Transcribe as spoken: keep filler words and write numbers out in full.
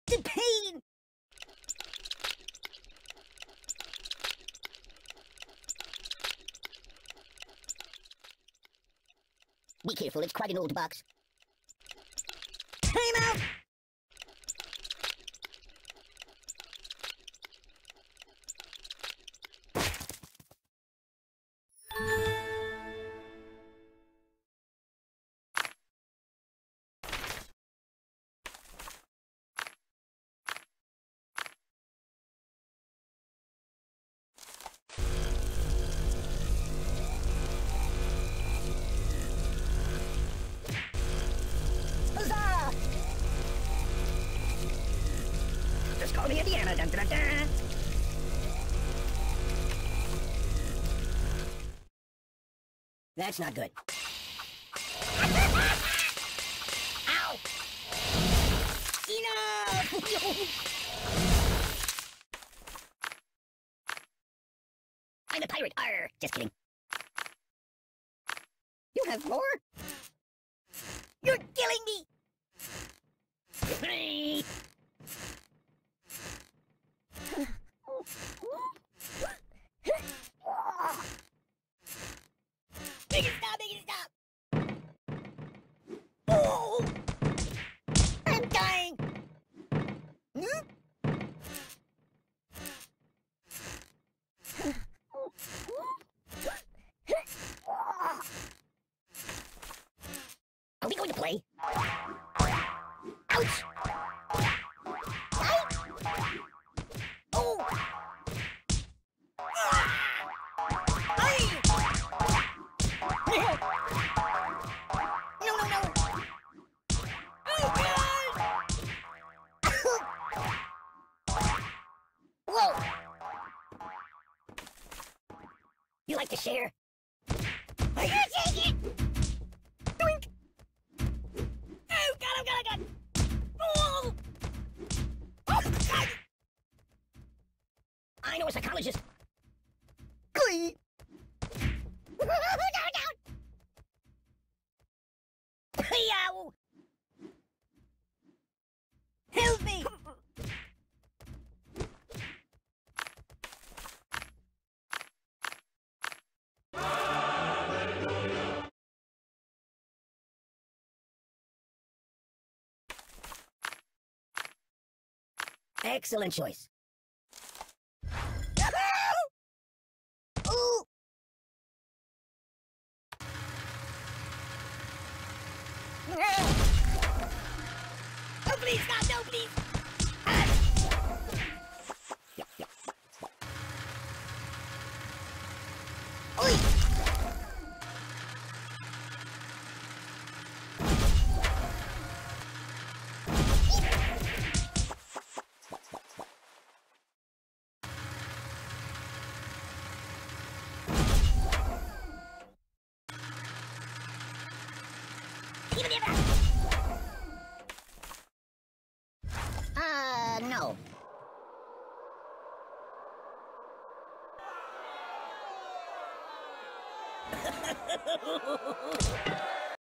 The pain! Be careful, it's quite an old box. Time out! Huzzah! Just call me Indiana. Dun, dun, dun. That's not good. Ow! Enough! I'm a pirate. Arr! Just kidding. You have more? You're killing me! Make it stop! Make it stop! Oh! I'm dying! Hmm? Are we going to play? Ouch! Ouch! Oh! Ah! Aye! No, no, no! Oh, God! Whoa! You like to share? Are you taking it? Doink! Oh, God, oh, God, oh, God! Oh! Oh, God! I know a psychologist. Glee! Down, down! Yow! Help me! Excellent choice. Ooh. Oh, please, God, no, please. Ah. Oi. Uh, no.